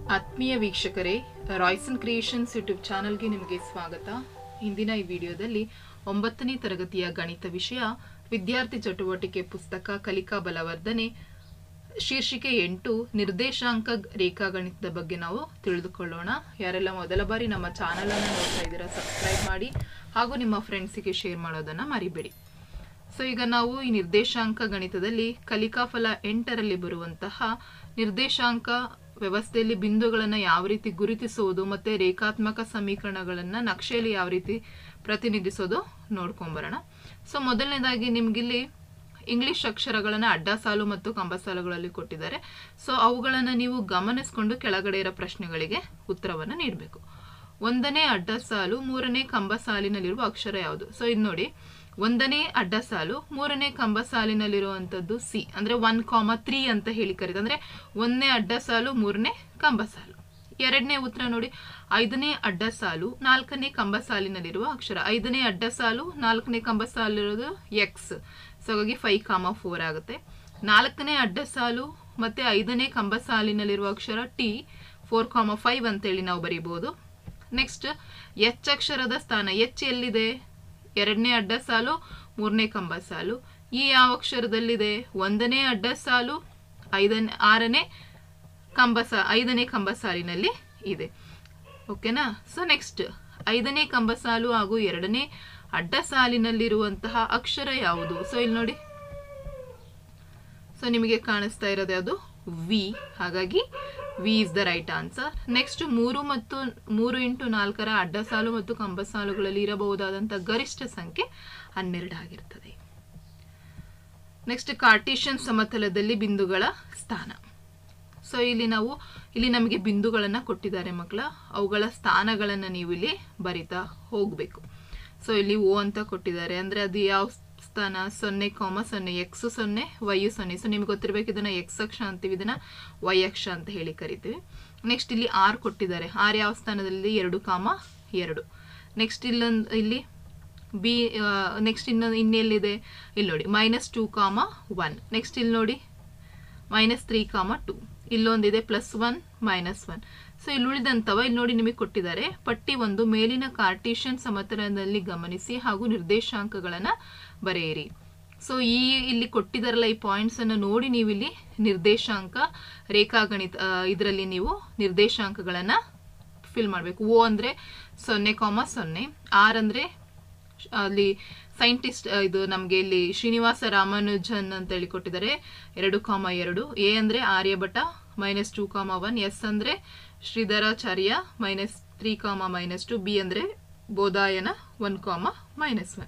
ಆತ್ಮೀಯ ವೀಕ್ಷಕರೇ, Royson creations YouTube ಚಾನಲ್ಗೆ ನಿಮಗೆ ಸ್ವಾಗತ. ಇಂದಿನ ಈ ವಿಡಿಯೋದಲ್ಲಿ 9ನೇ ತರಗತಿಯ ಗಣಿತ ವಿಷಯ ವಿದ್ಯಾರ್ಥಿ ಚಟುವಟಿಕೆ ಪುಸ್ತಕ ಕಲಿಕಾ ಬಲವರ್ಧನೆ ಶೀರ್ಷಿಕೆ 8 ನಿರ್ದೇಶಾಂಕ ರೇಖಾಗಣಿತದ ಬಗ್ಗೆ ನಾವು ತಿಳಿದುಕೊಳ್ಳೋಣ. ಯಾರೆಲ್ಲ ಮೊದಲ ಬಾರಿ ನಮ್ಮ ಚಾನಲ್ ಅನ್ನು ನೋಡ್ತಾ ಇದ್ದೀರಾ, ಸಬ್ಸ್ಕ್ರೈಬ್ ಮಾಡಿ ಹಾಗೂ ನಿಮ್ಮ ಫ್ರೆಂಡ್ಸಿಗೆ ಶೇರ್ ಮಾಡೋದನ್ನ ಮರಿಬೇಡಿ. ಸೊ ಈಗ ನಾವು ಈ ನಿರ್ದೇಶಾಂಕ ಗಣಿತದಲ್ಲಿ ಕಲಿಕಾ ಫಲ 8ರಲ್ಲಿ ಬರುವಂತಹ ನಿರ್ದೇಶಾಂಕ ವ್ಯವಸ್ಥೆಯಲ್ಲಿ ಬಿಂದುಗಳನ್ನು ಯಾವ ರೀತಿ ಗುರುತಿಸುವುದು ಮತ್ತೆ ರೇಖಾತ್ಮಕ ಸಮೀಕರಣಗಳನ್ನ ನಕ್ಷೆಯಲ್ಲಿ ಯಾವ ರೀತಿ ಪ್ರತಿನಿಧಿಸೋದು ನೋಡ್ಕೊಂಬರೋಣ. ಸೊ ಮೊದಲನೇದಾಗಿ ನಿಮ್ಗಿಲ್ಲಿ ಇಂಗ್ಲಿಷ್ ಅಕ್ಷರಗಳನ್ನ ಅಡ್ಡ ಸಾಲು ಮತ್ತು ಕಂಬ ಸಾಲುಗಳಲ್ಲಿ ಕೊಟ್ಟಿದ್ದಾರೆ. ಸೊ ಅವುಗಳನ್ನ ನೀವು ಗಮನಿಸಿಕೊಂಡು ಕೆಳಗಡೆ ಇರೋ ಪ್ರಶ್ನೆಗಳಿಗೆ ಉತ್ತರವನ್ನು ನೀಡಬೇಕು. 1ನೇ ಅಡ್ಡ ಸಾಲು 3ನೇ ಕಂಬ ಸಾಲಿನಲ್ಲಿರುವ ಅಕ್ಷರ ಯಾವುದು? ಸೊ ಇದು ನೋಡಿ, 1ನೇ ಅಡ್ಡ ಸಾಲು 3ನೇ ಕಂಬ ಸಾಲಿನಲ್ಲಿರುವಂತದ್ದು ಸಿ, ಅಂದ್ರೆ 1,3 ಅಂತ ಹೇಳಿ ಕರೀತಾರೆ. ಅಂದ್ರೆ 1ನೇ ಅಡ್ಡ ಸಾಲು 3ನೇ ಕಂಬ ಸಾಲು. 2ನೇ ಉತ್ತರ ನೋಡಿ, 5ನೇ ಅಡ್ಡ ಸಾಲು 4ನೇ ಕಂಬ ಸಾಲಿನಲ್ಲಿರುವ ಅಕ್ಷರ. 5ನೇ ಅಡ್ಡ ಸಾಲು 4ನೇ ಕಂಬ ಸಾಲಿರೋದು ಎಕ್ಸ್, ಸೊ ಹಾಗಾಗಿ 5,4 ಆಗುತ್ತೆ. 4ನೇ ಅಡ್ಡ ಸಾಲು ಮತ್ತೆ 5ನೇ ಕಂಬ ಸಾಲಿನಲ್ಲಿರುವ ಅಕ್ಷರ ಟಿ, 4,5 ಅಂತೇಳಿ ನಾವು ಬರೀಬಹುದು. ನೆಕ್ಸ್ಟ್ ಎಚ್ ಅಕ್ಷರದ ಸ್ಥಾನ, ಎಚ್ ಎಲ್ಲಿದೆ? 2ನೇ ಅಡ್ಡ ಸಾಲು 3ನೇ ಕಂಬ ಸಾಲು. ಈ ಯಾವ ಅಕ್ಷರದಲ್ಲಿದೆ? 1ನೇ ಅಡ್ಡ ಸಾಲು 5ನೇ ಕಂಬ ಸಾಲಿನಲ್ಲಿ ಇದೆ. ಓಕೆನಾ? ಸೊ ನೆಕ್ಸ್ಟ್ 5ನೇ ಕಂಬ ಸಾಲು ಹಾಗೂ 2ನೇ ಅಡ್ಡ ಸಾಲಿನಲ್ಲಿರುವಂತಹ ಅಕ್ಷರ ಯಾವುದು? ಸೊ ಇಲ್ಲಿ ನೋಡಿ, ಸೊ ನಿಮಗೆ ಕಾಣಿಸ್ತಾ ಇರೋದು ಯಾವುದು? ವಿ. ಹಾಗಾಗಿ V is the right answer. Next 3 ಮತ್ತು 3 × 4ರ ಅಡ್ಡ ಸಾಲು ಮತ್ತು ಕಂಬ ಸಾಲುಗಳಲ್ಲಿ ಇರಬಹುದಾದಂತಹ ಗರಿಷ್ಠ ಸಂಖ್ಯೆ 12 ಆಗಿರ್ತದೆ. ನೆಕ್ಸ್ಟ್ ಕಾರ್ಟೀಷಿಯನ್ ಸಮತಲದಲ್ಲಿ ಬಿಂದುಗಳ ಸ್ಥಾನ. ಸೊ ಇಲ್ಲಿ ನಮಗೆ ಬಿಂದುಗಳನ್ನ ಕೊಟ್ಟಿದ್ದಾರೆ ಮಕ್ಕಳ, ಅವುಗಳ ಸ್ಥಾನಗಳನ್ನ ನೀವು ಇಲ್ಲಿ ಬರಿತಾ ಹೋಗ್ಬೇಕು. ಸೊ ಇಲ್ಲಿ ಓ ಅಂತ ಕೊಟ್ಟಿದ್ದಾರೆ, ಅಂದ್ರೆ ಅದು ಯಾವ ಸ್ಥಾನ? 0,0, ಎಕ್ಸ್ 0, ವೈ 0. ಸೊ ನಿಮ್ಗೆ ಗೊತ್ತಿರ್ಬೇಕು, ಇದನ್ನ ಎಕ್ಸ್ ಅಕ್ಷ ಅಂತೀವಿ, ಇದನ್ನ ವೈ ಅಕ್ಷ ಅಂತ ಹೇಳಿ ಕರಿತೀವಿ. ನೆಕ್ಸ್ಟ್ ಇಲ್ಲಿ ಆರ್ ಕೊಟ್ಟಿದ್ದಾರೆ, ಆರ್ ಯಾವ ಸ್ಥಾನದಲ್ಲಿ? 2,2. ನೆಕ್ಸ್ಟ್ ಇಲ್ಲಿ ಬಿ, ನೆಕ್ಸ್ಟ್ ಇನ್ನೆಲ್ಲಿದೆ? ಇಲ್ಲಿ ನೋಡಿ -2,1. ನೆಕ್ಸ್ಟ್ ಇಲ್ಲಿ ನೋಡಿ -3,2. ಇಲ್ಲೊಂದಿದೆ +1 -1. ಸೊ ಇಲ್ಲಿ ಉಳಿದಂತವ ಇಲ್ಲಿ ನೋಡಿ ನಿಮಗೆ ಕೊಟ್ಟಿದ್ದಾರೆ. ಪಟ್ಟಿ 1 ಮೇಲಿನ ಕಾರ್ಟೀಷಿಯನ್ ಸಮತಲದಲ್ಲಿ ಗಮನಿಸಿ ಹಾಗೂ ನಿರ್ದೇಶಾಂಕಗಳನ್ನ ಬರೆಯಿರಿ. ಸೊ ಇಲ್ಲಿ ಕೊಟ್ಟಿದಾರಲ್ಲ ಈ ಪಾಯಿಂಟ್ಸ್ ಅನ್ನು ನೋಡಿ ನೀವು ಇಲ್ಲಿ ನಿರ್ದೇಶಾಂಕ ರೇಖಾಗಣಿತ ಇದರಲ್ಲಿ ನೀವು ನಿರ್ದೇಶಾಂಕಗಳನ್ನ ಫಿಲ್ ಮಾಡಬೇಕು. ಓ ಅಂದ್ರೆ 0,0, ಆರ್ ಅಂದ್ರೆ ಅಲ್ಲಿ ಸೈಂಟಿಸ್ಟ್ ಇದು ನಮ್ಗೆ ಇಲ್ಲಿ ಶ್ರೀನಿವಾಸ ರಾಮಾನುಜನ್ ಅಂತ ಹೇಳಿ ಕೊಟ್ಟಿದ್ದಾರೆ 2,2. ಎ ಅಂದ್ರೆ ಆರ್ಯಭಟ -2,1. ಎಸ್ ಅಂದ್ರೆ ಶ್ರೀಧರಾಚಾರ್ಯ -3,-2. ಬಿ ಅಂದ್ರೆ ಬೋಧಾಯನ 1,-1.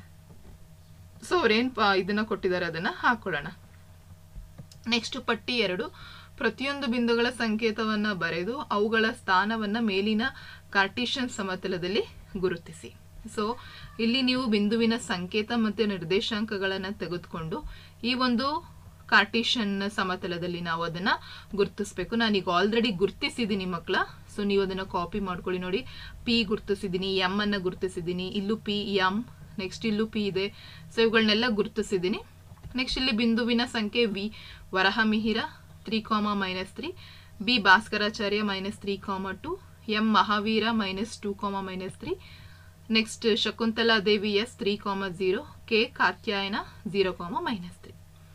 ಸೊ ಅವ್ರೇನ್ ಇದನ್ನ ಕೊಟ್ಟಿದ್ದಾರೆ ಅದನ್ನ ಹಾಕೊಳ್ಳೋಣ. ನೆಕ್ಸ್ಟ್ ಪಟ್ಟಿ 2, ಪ್ರತಿಯೊಂದು ಬಿಂದುಗಳ ಸಂಕೇತವನ್ನ ಬರೆದು ಅವುಗಳ ಸ್ಥಾನವನ್ನ ಮೇಲಿನ ಕಾರ್ಟೀಷಿಯನ್ ಸಮತಲದಲ್ಲಿ ಗುರುತಿಸಿ. ಸೊ ಇಲ್ಲಿ ನೀವು ಬಿಂದುವಿನ ಸಂಕೇತ ಮತ್ತೆ ನಿರ್ದೇಶಾಂಕಗಳನ್ನ ತೆಗೆದುಕೊಂಡು ಈ ಒಂದು ಕಾರ್ಟೀಷಿಯನ್ ಸಮತಲದಲ್ಲಿ ನಾವು ಅದನ್ನ ಗುರುತಿಸ್ಬೇಕು. ನಾನೀಗ ಆಲ್ರೆಡಿ ಗುರುತಿಸಿದ್ದೀನಿ ಮಕ್ಕಳ, ಸೊ ನೀವು ಅದನ್ನ ಕಾಪಿ ಮಾಡ್ಕೊಳ್ಳಿ. ನೋಡಿ, ಪಿ ಗುರುತಿಸಿದ್ದೀನಿ, ಎಂ ಅನ್ನ ಗುರುತಿಸಿದ್ದೀನಿ, ಇಲ್ಲೂ ಪಿ, ಎಂ, ನೆಕ್ಸ್ಟ್ ಇಲ್ಲೂ ಪಿ ಇದೆ. ಸೊ ಇವುಗಳನ್ನೆಲ್ಲ ಗುರುತಿಸಿದ್ದೀನಿ. ನೆಕ್ಸ್ಟ್ ಇಲ್ಲಿ ಬಿಂದುವಿನ ಸಂಖ್ಯೆ V Varahamihira 3,-3, B Bhaskaracharya -3,2, M Mahavira -2,-3, next Shakuntala Devi S 3,0, K Katyayana 0,-3.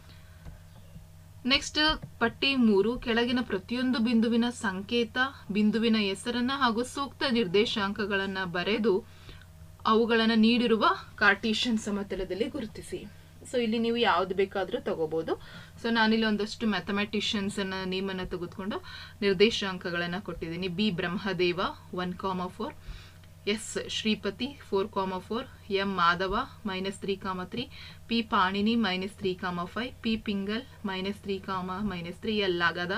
Next ಪಟ್ಟಿ 3, ಕೆಳಗಿನ ಪ್ರತಿಯೊಂದು ಬಿಂದುವಿನ ಸಂಕೇತ, ಬಿಂದುವಿನ ಹೆಸರನ್ನ ಹಾಗೂ ಸೂಕ್ತ ನಿರ್ದೇಶಾಂಕಗಳನ್ನ ಬರೆದು ಅವುಗಳನ್ನ ನೀಡಿರುವ ಕಾರ್ಟೀಷಿಯನ್ ಸಮತಲದಲ್ಲಿ ಗುರುತಿಸಿ. ಸೊ ಇಲ್ಲಿ ನೀವು ಯಾವ್ದು ಬೇಕಾದ್ರೂ ತಗೋಬಹುದು. ಸೊ ನಾನಿಲ್ಲಿ ಒಂದಷ್ಟು ಮ್ಯಾಥಮೆಟಿಷಿಯನ್ಸ್ ಅನ್ನ ನೇಮನ್ನ ತೆಗೆದುಕೊಂಡು ನಿರ್ದೇಶಾಂಕಗಳನ್ನ ಕೊಟ್ಟಿದ್ದೀನಿ. B Brahmadeva 1,4, S Shripati 4,4, M Madhava -3,3, P Panini -3,5, P Pingal -3,-3, L Lagadha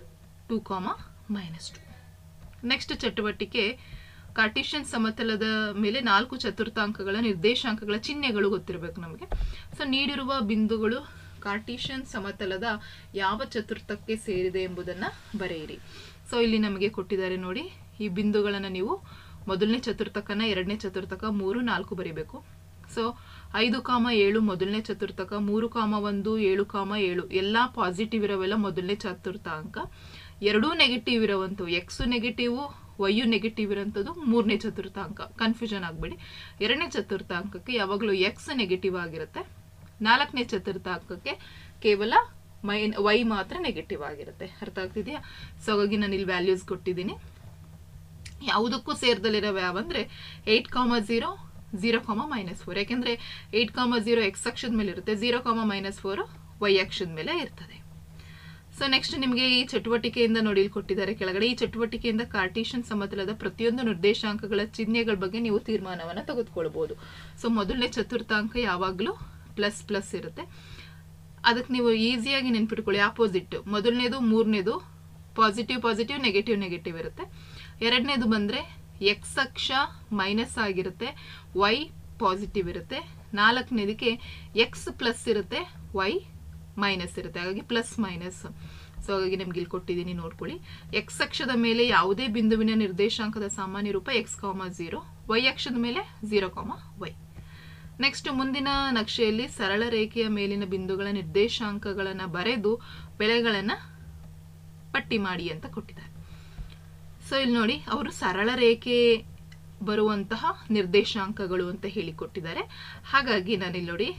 2,-2. Next ಚಟುವಟಿಕೆ, ಕಾರ್ಟೀಷಿಯನ್ ಸಮತಲದ ಮೇಲೆ 4 ಚತುರ್ಥಾಂಕಗಳ ನಿರ್ದೇಶಾಂಕಗಳ ಚಿಹ್ನೆಗಳು ಗೊತ್ತಿರಬೇಕು ನಮಗೆ. ಸೊ ನೀಡಿರುವ ಬಿಂದುಗಳು ಕಾರ್ಟೀಷಿಯನ್ ಸಮತಲದ ಯಾವ ಚತುರ್ಥಕ್ಕೆ ಸೇರಿದೆ ಎಂಬುದನ್ನ ಬರೆಯಿರಿ. ಸೊ ಇಲ್ಲಿ ನಮಗೆ ಕೊಟ್ಟಿದ್ದಾರೆ ನೋಡಿ, ಈ ಬಿಂದುಗಳನ್ನ ನೀವು ಮೊದಲನೇ ಚತುರ್ಥಕನ, 2ನೇ ಚತುರ್ಥಕ, 3, 4 ಬರೀಬೇಕು. ಸೊ 5,7 ಮೊದಲನೇ ಚತುರ್ಥಕ, 3,1 7,7 ಎಲ್ಲ ಪಾಸಿಟಿವ್ ಇರೋವೆಲ್ಲ ಮೊದಲನೇ ಚತುರ್ಥಾಂಕ, ಎರಡೂ ನೆಗೆಟಿವ್ ಇರೋವಂಥವು, ಎಕ್ಸು ನೆಗೆಟಿವ್ ವೈಯು ನೆಗೆಟಿವ್ ಇರೋಂಥದ್ದು ಮೂರನೇ ಚತುರ್ಥಾಂಕ. ಕನ್ಫ್ಯೂಷನ್ ಆಗಬೇಡಿ. ಎರಡನೇ ಚತುರ್ಥಾಂಕಕ್ಕೆ ಯಾವಾಗಲೂ ಎಕ್ಸ್ ನೆಗೆಟಿವ್ ಆಗಿರುತ್ತೆ, ನಾಲ್ಕನೇ ಚತುರ್ಥಾಂಕಕ್ಕೆ ಕೇವಲ ವೈ ಮಾತ್ರ ನೆಗೆಟಿವ್ ಆಗಿರುತ್ತೆ. ಅರ್ಥ ಆಗ್ತಿದೆಯಾ? ಸೊ ಹಾಗಾಗಿ ನಾನು ಇಲ್ಲಿ ವ್ಯಾಲ್ಯೂಸ್ ಕೊಟ್ಟಿದ್ದೀನಿ. ಯಾವುದಕ್ಕೂ ಸೇರ್ದಲ್ಲಿರೋವು ಯಾವಂದ್ರೆ 8,0 0,-4. ಯಾಕೆಂದ್ರೆ 8,0 ಎಕ್ಸ್ ಅಕ್ಷದ ಮೇಲೆ ಇರುತ್ತೆ, 0,-4 ವೈ ಅಕ್ಷದ ಮೇಲೆ ಇರ್ತದೆ. ಸೊ ನೆಕ್ಸ್ಟ್ ನಿಮಗೆ ಈ ಚಟುವಟಿಕೆಯಿಂದ ನೋಡಿ ಇಲ್ಲಿ ಕೊಟ್ಟಿದ್ದಾರೆ ಕೆಳಗಡೆ. ಈ ಚಟುವಟಿಕೆಯಿಂದ ಕಾರ್ಟೀಷಿಯನ್ ಸಮತಲದ ಪ್ರತಿಯೊಂದು ನಿರ್ದೇಶಾಂಕಗಳ ಚಿಹ್ನೆಗಳ ಬಗ್ಗೆ ನೀವು ತೀರ್ಮಾನವನ್ನು ತೆಗೆದುಕೊಳ್ಬಹುದು. ಸೊ ಮೊದಲನೇ ಚತುರ್ಥಾಂಕ ಯಾವಾಗಲೂ ಪ್ಲಸ್ ಪ್ಲಸ್ ಇರುತ್ತೆ. ಅದಕ್ಕೆ ನೀವು ಈಸಿಯಾಗಿ ನೆನ್ಪಿಟ್ಕೊಳ್ಳಿ. ಆಪೋಸಿಟ್ ಮೊದಲನೇದು ಮೂರನೇದು ಪಾಸಿಟಿವ್ ಪಾಸಿಟಿವ್ ನೆಗೆಟಿವ್ ನೆಗೆಟಿವ್ ಇರುತ್ತೆ. ಎರಡನೇದು ಬಂದರೆ ಎಕ್ಸ್ ಅಕ್ಷ ಮೈನಸ್ ಆಗಿರುತ್ತೆ, ವೈ ಪಾಸಿಟಿವ್ ಇರುತ್ತೆ. ನಾಲ್ಕನೇದಕ್ಕೆ ಎಕ್ಸ್ ಪ್ಲಸ್ ಇರುತ್ತೆ, ವೈ ಮೈನಸ್ ಇರುತ್ತೆ. ಹಾಗಾಗಿ ಪ್ಲಸ್ ಮೈನಸ್. ಸೊ ಹಾಗಾಗಿ ನಿಮ್ಗೆ ಇಲ್ಲಿ ಕೊಟ್ಟಿದ್ದೀನಿ, ನೋಡ್ಕೊಳ್ಳಿ. ಎಕ್ಸ್ ಅಕ್ಷದ ಮೇಲೆ ಯಾವುದೇ ಬಿಂದುವಿನ ನಿರ್ದೇಶಾಂಕದ ಸಾಮಾನ್ಯ ರೂಪ x,0, ವೈ ಅಕ್ಷದ ಮೇಲೆ 0,y. ನೆಕ್ಸ್ಟ್ ಮುಂದಿನ ನಕ್ಷೆಯಲ್ಲಿ ಸರಳ ರೇಖೆಯ ಮೇಲಿನ ಬಿಂದುಗಳ ನಿರ್ದೇಶಾಂಕಗಳನ್ನು ಬರೆದು ಬೆಲೆಗಳನ್ನು ಪಟ್ಟಿ ಮಾಡಿ ಅಂತ ಕೊಟ್ಟಿದ್ದಾರೆ. ಸೊ ಇಲ್ಲಿ ನೋಡಿ, ಅವರು ಸರಳ ರೇಖೆ ಬರುವಂತಹ ನಿರ್ದೇಶಾಂಕಗಳು ಅಂತ ಹೇಳಿಕೊಟ್ಟಿದ್ದಾರೆ. ಹಾಗಾಗಿ ನಾನಿಲ್ಲಿ ನೋಡಿ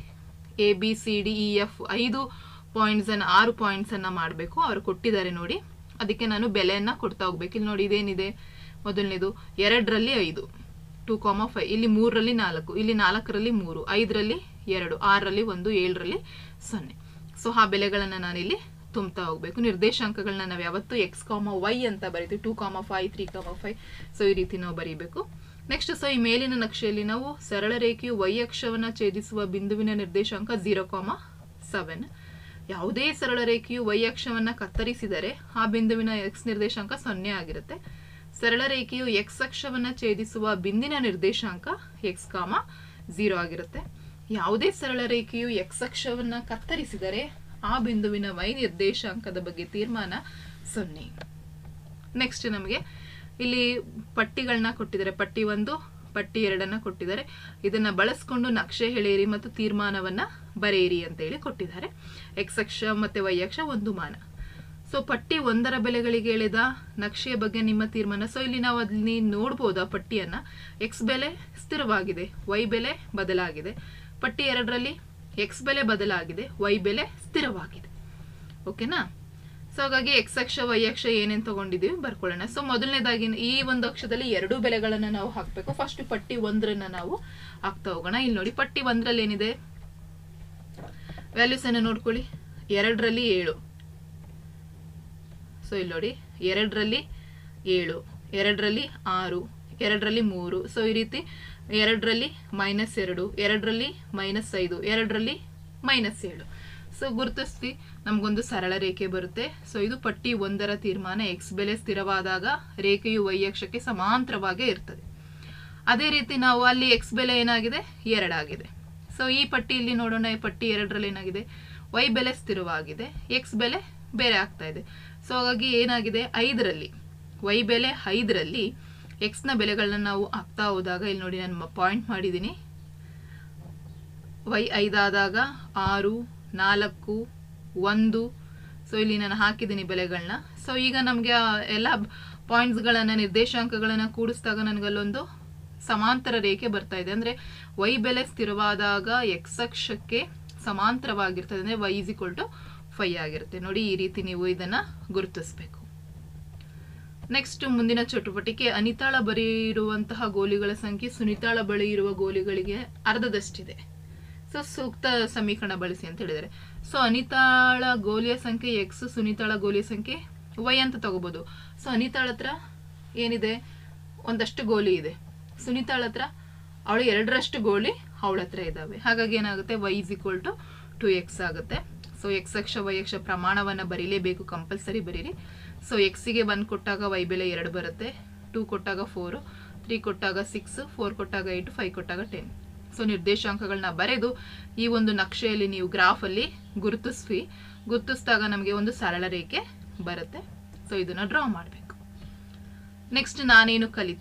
ABCDEF 5 ಪಾಯಿಂಟ್ಸನ್ನು 6 ಪಾಯಿಂಟ್ಸನ್ನು ಮಾಡಬೇಕು. ಅವರು ಕೊಟ್ಟಿದ್ದಾರೆ ನೋಡಿ, ಅದಕ್ಕೆ ನಾನು ಬೆಲೆಯನ್ನು ಕೊಡ್ತಾ ಹೋಗ್ಬೇಕು. ಇಲ್ಲಿ ನೋಡಿ, ಇದೇನಿದೆ, ಮೊದಲನೇದು 2ರಲ್ಲಿ 5, 2,5, ಇಲ್ಲಿ 3ರಲ್ಲಿ 4, ಇಲ್ಲಿ 4ರಲ್ಲಿ 3, 5ರಲ್ಲಿ 2, 6ರಲ್ಲಿ 1, 7ರಲ್ಲಿ 0. ಸೊ ಆ ಬೆಲೆಗಳನ್ನು ನಾನಿಲ್ಲಿ ತುಂಬ್ತಾ ಹೋಗ್ಬೇಕು. ನಿರ್ದೇಶಾಂಕಗಳನ್ನ ನಾವು ಯಾವತ್ತು x,y ಅಂತ ಬರೀತೀವಿ, 2,5, 3,5. ಸೊ ಈ ರೀತಿ ನಾವು ಬರೀಬೇಕು. ನೆಕ್ಸ್ಟ್ ಸೊ ಈ ಮೇಲಿನ ನಕ್ಷೆಯಲ್ಲಿ ನಾವು ಸರಳ ರೇಖೆಯು y ಅಕ್ಷವನ್ನು ಛೇದಿಸುವ ಬಿಂದುವಿನ ನಿರ್ದೇಶಾಂಕ 0,7. ಯಾವುದೇ ಸರಳ ರೇಖೆಯು y ಅಕ್ಷವನ್ನು ಕತ್ತರಿಸಿದರೆ ಆ ಬಿಂದುವಿನ x ನಿರ್ದೇಶಾಂಕ 0 ಆಗಿರುತ್ತೆ. ಸರಳ ರೇಖೆಯು x ಅಕ್ಷವನ್ನು ಛೇದಿಸುವ ಬಿಂದಿನ ನಿರ್ದೇಶಾಂಕ x,0 ಆಗಿರುತ್ತೆ. ಯಾವುದೇ ಸರಳ ರೇಖೆಯು x ಅಕ್ಷವನ್ನು ಕತ್ತರಿಸಿದರೆ ಆ ಬಿಂದುವಿನ y ನಿರ್ದೇಶಾಂಕದ ಬಗ್ಗೆ ತೀರ್ಮಾನ 0. ನೆಕ್ಸ್ಟ್ ನಮಗೆ ಇಲ್ಲಿ ಪಟ್ಟಿಗಳನ್ನ ಕೊಟ್ಟಿದ್ದಾರೆ. ಪಟ್ಟಿ 1, ಪಟ್ಟಿ 2 ಕೊಟ್ಟಿದ್ದಾರೆ. ಇದನ್ನ ಬಳಸ್ಕೊಂಡು ನಕ್ಷೆ ಎಳೆಯಿರಿ ಮತ್ತು ತೀರ್ಮಾನವನ್ನ ಬರೆಯಿರಿ ಅಂತ ಹೇಳಿ ಕೊಟ್ಟಿದ್ದಾರೆ. ಎಕ್ಸ್ ಅಕ್ಷ ಮತ್ತೆ ವೈ ಅಕ್ಷ ಒಂದು ಮಾನ. ಸೊ ಪಟ್ಟಿ 1ರ ಬೆಲೆಗಳಿಗೆ ಎಳೆದ ನಕ್ಷೆಯ ಬಗ್ಗೆ ನಿಮ್ಮ ತೀರ್ಮಾನ. ಸೊ ಇಲ್ಲಿ ನಾವು ಅಲ್ಲಿ ನೋಡ್ಬೋದು ಆ ಪಟ್ಟಿಯನ್ನ. ಎಕ್ಸ್ ಬೆಲೆ ಸ್ಥಿರವಾಗಿದೆ, ವೈ ಬೆಲೆ ಬದಲಾಗಿದೆ. ಪಟ್ಟಿ 2ರಲ್ಲಿ ಎಕ್ಸ್ ಬೆಲೆ ಬದಲಾಗಿದೆ, ವೈ ಬೆಲೆ ಸ್ಥಿರವಾಗಿದೆ. ಓಕೆನಾ? ಸೊ ಹಾಗಾಗಿ ಎಕ್ಸ್ ಅಕ್ಷ ವೈ ಅಕ್ಷ ಏನೇನು ತಗೊಂಡಿದೀವಿ ಬರ್ಕೊಳ್ಳೋಣ. ಸೊ ಮೊದಲನೇದಾಗಿ ಈ ಒಂದು ಅಕ್ಷದಲ್ಲಿ 2 ಬೆಲೆಗಳನ್ನ ನಾವು ಹಾಕಬೇಕು. ಫಸ್ಟ್ ಪಟ್ಟಿ 1ರನ್ನ ನಾವು ಹಾಕ್ತಾ ಹೋಗೋಣ. ಇಲ್ಲಿ ನೋಡಿ, ಪಟ್ಟಿ 1ರಲ್ಲಿ ಏನಿದೆ ವ್ಯಾಲ್ಯೂಸ್ ಅನ್ನು ನೋಡ್ಕೊಳ್ಳಿ. 2ರಲ್ಲಿ 7. ಸೊ ಇಲ್ಲಿ ನೋಡಿ, 2ರಲ್ಲಿ 7, 2ರಲ್ಲಿ 6, 2ರಲ್ಲಿ 3. ಸೊ ಈ ರೀತಿ 2ರಲ್ಲಿ -2, 2ರಲ್ಲಿ -5, 2ರಲ್ಲಿ -7. ಸೊ ಗುರುತಿಸಿ ನಮಗೊಂದು ಸರಳ ರೇಖೆ ಬರುತ್ತೆ. ಸೊ ಇದು ಪಟ್ಟಿ 1ರ ತೀರ್ಮಾನ. ಎಕ್ಸ್ ಬೆಲೆ ಸ್ಥಿರವಾದಾಗ ರೇಖೆಯು ವೈ ಅಕ್ಷಕ್ಕೆ ಸಮಾಂತರವಾಗೇ ಇರ್ತದೆ. ಅದೇ ರೀತಿ ನಾವು ಅಲ್ಲಿ ಎಕ್ಸ್ ಬೆಲೆ ಏನಾಗಿದೆ, 2 ಆಗಿದೆ. ಸೊ ಈ ಪಟ್ಟಿಯಲ್ಲಿ ನೋಡೋಣ, ಈ ಪಟ್ಟಿ 2ರಲ್ಲಿ ಏನಾಗಿದೆ, ವೈ ಬೆಲೆ ಸ್ಥಿರವಾಗಿದೆ, ಎಕ್ಸ್ ಬೆಲೆ ಬೇರೆ ಆಗ್ತಾ ಇದೆ. ಸೊ ಹಾಗಾಗಿ ಏನಾಗಿದೆ, 5ರಲ್ಲಿ ವೈ ಬೆಲೆ 5ರಲ್ಲಿ ಎಕ್ಸ್ನ ಬೆಲೆಗಳನ್ನ ನಾವು ಹಾಕ್ತಾ ಹೋದಾಗ ಇಲ್ಲಿ ನೋಡಿ, ನಾನು ಪಾಯಿಂಟ್ ಮಾಡಿದ್ದೀನಿ. ವೈ 5 ಆದಾಗ 6, 4, 1. ಸೊ ಇಲ್ಲಿ ನಾನು ಹಾಕಿದ್ದೀನಿ ಬೆಲೆಗಳನ್ನ. ಸೊ ಈಗ ನಮಗೆ ಎಲ್ಲ ಪಾಯಿಂಟ್ಸ್ಗಳನ್ನು ನಿರ್ದೇಶಾಂಕಗಳನ್ನು ಕೂಡಿಸಿದಾಗ ನನಗಲ್ಲೊಂದು ಸಮಾಂತರ ರೇಖೆ ಬರ್ತಾ ಇದೆ. ಅಂದರೆ ವೈ ಬೆಲೆ ಸ್ಥಿರವಾದಾಗ ಎಕ್ಸ್ ಅಕ್ಷಕ್ಕೆ ಸಮಾಂತರವಾಗಿರ್ತದೆ, ಅಂದರೆ y = 5 ಆಗಿರುತ್ತೆ. ನೋಡಿ, ಈ ರೀತಿ ನೀವು ಇದನ್ನು ಗುರುತಿಸಬೇಕು. ನೆಕ್ಸ್ಟ್ ಮುಂದಿನ ಚಟುವಟಿಕೆ, ಅನಿತಾಳ ಬಳಿ ಇರುವಂತಹ ಗೋಲಿಗಳ ಸಂಖ್ಯೆ ಸುನಿತಾಳ ಬಳಿ ಇರುವ ಗೋಲಿಗಳಿಗೆ ಅರ್ಧದಷ್ಟಿದೆ. ಸೊ ಸೂಕ್ತ ಸಮೀಕರಣ ಬಳಸಿ ಅಂತ ಹೇಳಿದ್ದಾರೆ. ಸೊ ಅನಿತಾಳ ಗೋಲಿಯ ಸಂಖ್ಯೆ ಎಕ್ಸ್, ಸುನಿತಾಳ ಗೋಲಿಯ ಸಂಖ್ಯೆ ವೈ ಅಂತ ತಗೋಬಹುದು. ಸೊ ಅನಿತಾಳ ಹತ್ರ ಏನಿದೆ, ಒಂದಷ್ಟು ಗೋಲಿ ಇದೆ. ಸುನಿತಾಳ ಹತ್ರ ಅವಳು 2ರಷ್ಟು ಗೋಲಿ ಅವಳ ಹತ್ರ ಇದ್ದಾವೆ. ಹಾಗಾಗಿ ಏನಾಗುತ್ತೆ, y = 2x ಆಗುತ್ತೆ. ಸೊ ಎಕ್ಸ್ ಅಕ್ಷ ವೈ ಅಕ್ಷ ಪ್ರಮಾಣವನ್ನು ಬರೀಲೇಬೇಕು, ಕಂಪಲ್ಸರಿ ಬರೀರಿ. ಸೊ ಎಕ್ಸಿಗೆ 1 ಕೊಟ್ಟಾಗ ವೈ ಬೆಲೆ 2 ಬರುತ್ತೆ, 2 ಕೊಟ್ಟಾಗ 4, 3 ಕೊಟ್ಟಾಗ 6, 4 ಕೊಟ್ಟಾಗ 8, 5 ಕೊಟ್ಟಾಗ 10. ಸೊ ನಿರ್ದೇಶಾಂಕಗಳನ್ನ ಬರೆದು ಈ ಒಂದು ನಕ್ಷೆಯಲ್ಲಿ ನೀವು ಗ್ರಾಫಲ್ಲಿ ಗುರುತಿಸಿದಾಗ ನಮಗೆ ಒಂದು ಸರಳ ರೇಖೆ ಬರುತ್ತೆ. ಸೊ ಇದನ್ನ ಡ್ರಾ ಮಾಡಬೇಕು. ನೆಕ್ಸ್ಟ್ ನಾನೇನು ಕಲಿತೆ,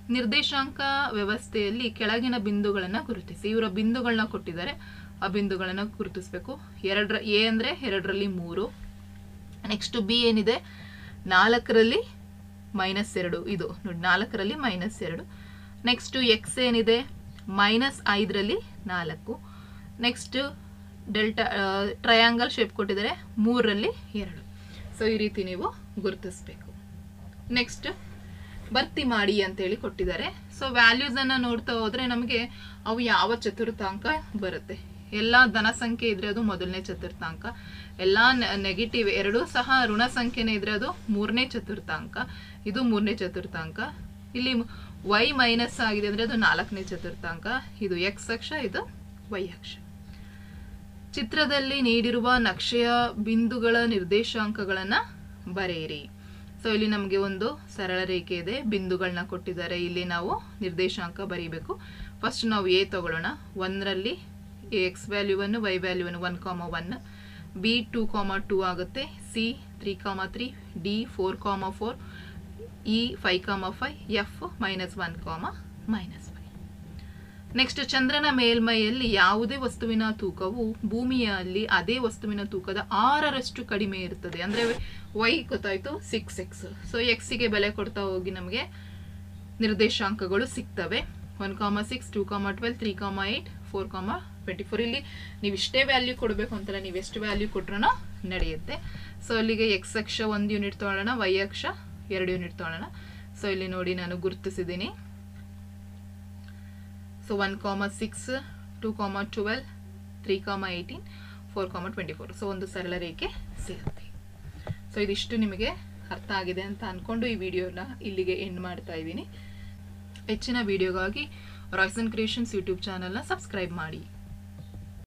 ನಿರ್ದೇಶಾಂಕ ವ್ಯವಸ್ಥೆಯಲ್ಲಿ ಕೆಳಗಿನ ಬಿಂದುಗಳನ್ನು ಗುರುತಿಸಿ. ಇವರ ಬಿಂದುಗಳನ್ನ ಕೊಟ್ಟಿದ್ದಾರೆ, ಆ ಬಿಂದುಗಳನ್ನು ಗುರುತಿಸಬೇಕು. ಎ ಅಂದರೆ 2ರಲ್ಲಿ 3. ನೆಕ್ಸ್ಟ್ ಬಿ ಏನಿದೆ 4ರಲ್ಲಿ -2, ಇದು ನೋಡಿ 4ರಲ್ಲಿ -2. ನೆಕ್ಸ್ಟ್ ಎಕ್ಸ್ ಏನಿದೆ -5ರಲ್ಲಿ 4. ನೆಕ್ಸ್ಟ್ ಡೆಲ್ಟಾ ಟ್ರಯಾಂಗಲ್ ಶೇಪ್ ಕೊಟ್ಟಿದ್ದಾರೆ 3ರಲ್ಲಿ 2. ಸೊ ಈ ರೀತಿ ನೀವು ಗುರುತಿಸಬೇಕು. ನೆಕ್ಸ್ಟ್ ಭರ್ತಿ ಮಾಡಿ ಅಂತೇಳಿ ಕೊಟ್ಟಿದ್ದಾರೆ. ಸೊ ವ್ಯಾಲ್ಯೂಸ್ ಅನ್ನ ನೋಡ್ತಾ ಹೋದ್ರೆ ನಮಗೆ ಅವು ಯಾವ ಚತುರ್ಥಾಂಕ ಬರುತ್ತೆ. ಎಲ್ಲ ಧನ ಸಂಖ್ಯೆ ಇದ್ರೆ ಅದು ಮೊದಲನೇ ಚತುರ್ಥಾಂಕ, ಎಲ್ಲ ನೆಗೆಟಿವ್ ಎರಡೂ ಸಹ ಋಣ ಸಂಖ್ಯೆನೇ ಇದ್ರೆ ಅದು 3ನೇ ಚತುರ್ಥಾಂಕ, ಇದು 3ನೇ ಚತುರ್ಥಾಂಕ. ಇಲ್ಲಿ y ಮೈನಸ್ ಆಗಿದೆ ಅಂದ್ರೆ ಅದು 4ನೇ ಚತುರ್ಥಾಂಕ. ಇದು x ಅಕ್ಷ, ಇದು y ಅಕ್ಷ. ಚಿತ್ರದಲ್ಲಿ ನೀಡಿರುವ ನಕ್ಷೆಯ ಬಿಂದುಗಳ ನಿರ್ದೇಶಾಂಕಗಳನ್ನ ಬರೆಯಿರಿ. ಸೊ ಇಲ್ಲಿ ನಮಗೆ ಒಂದು ಸರಳ ರೇಖೆ ಇದೆ, ಬಿಂದುಗಳನ್ನ ಕೊಟ್ಟಿದ್ದಾರೆ, ಇಲ್ಲಿ ನಾವು ನಿರ್ದೇಶಾಂಕ ಬರೀಬೇಕು. ಫಸ್ಟ್ ನಾವು ಎ ತಗೊಳ್ಳೋಣ. 1ರಲ್ಲಿ ಎಕ್ಸ್ ವ್ಯಾಲ್ಯೂವನ್ನು y ವ್ಯಾಲ್ಯೂವನ್ನು 1,1, ಬಿ 2,2 ಆಗುತ್ತೆ, C 3,3, D 4,4, E 5,5, F -1, -5. Next ಚಂದ್ರನ ಮೇಲ್ಮೈಯಲ್ಲಿ ಯಾವುದೇ ವಸ್ತುವಿನ ತೂಕವು ಭೂಮಿಯಲ್ಲಿ ಅದೇ ವಸ್ತುವಿನ ತೂಕದ 6ರಷ್ಟು ಕಡಿಮೆ ಇರುತ್ತದೆ. ಅಂದ್ರೆ y ಗೊತ್ತಾಯ್ತು 6x. ಸೊ ಎಕ್ಸಿಗೆ ಬೆಲೆ ಕೊಡ್ತಾ ಹೋಗಿ ನಮಗೆ ನಿರ್ದೇಶಾಂಕಗಳು ಸಿಗ್ತವೆ. 1,6, 2,12, 3,8, 4,24. ಇಲ್ಲಿ ನೀವು ಇಷ್ಟೇ ವ್ಯಾಲ್ಯೂ ಕೊಡಬೇಕು ಅಂತಲ್ಲ, ನೀವು ಎಷ್ಟು ವ್ಯಾಲ್ಯೂ ಕೊಟ್ರೂ ನಡೆಯುತ್ತೆ. ಸೊ ಅಲ್ಲಿಗೆ x ಅಕ್ಷ 1 ಯೂನಿಟ್ ತಗೊಳ್ಳೋಣ, y ಅಕ್ಷ 2 ಯೂನಿಟ್ ತಗೊಳ್ಳೋಣ. ಸೊ ಇಲ್ಲಿ ನೋಡಿ ನಾನು ಗುರುತಿಸಿದ್ದೀನಿ. ಸೊ 1,6, 2,12, 3,18, 4,24. ಸೊ ಒಂದು ಸರಳ ರೇಖೆ ಸಿಗುತ್ತೆ. ಸೊ ಇದಿಷ್ಟು ನಿಮಗೆ ಅರ್ಥ ಆಗಿದೆ ಅಂತ ಅನ್ಕೊಂಡು ಈ ವಿಡಿಯೋನ ಇಲ್ಲಿಗೆ ಎಂಡ್ ಮಾಡ್ತಾ ಇದ್ದೀನಿ. ಹೆಚ್ಚಿನ ವಿಡಿಯೋಗಾಗಿ ರಾಯ್ಸನ್ ಕ್ರಿಯೇಷನ್ಸ್ ಯೂಟ್ಯೂಬ್ ಚಾನಲ್ನ ಸಬ್ಸ್ಕ್ರೈಬ್ ಮಾಡಿ.